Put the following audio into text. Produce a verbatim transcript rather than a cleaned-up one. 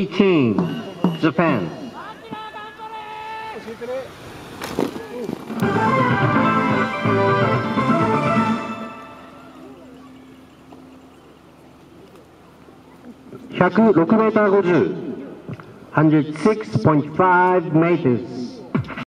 eighteen, Japan. one oh sixメーターごじゅう one oh six point five meters.